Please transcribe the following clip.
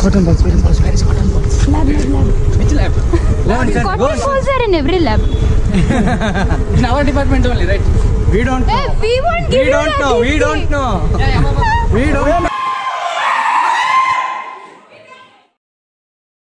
Cotton balls. Where is cotton balls? Lab. Which lab? Cotton balls are in every lab. In our department only, right? We don't know. Hey, we won't give you that. We don't know. We don't know.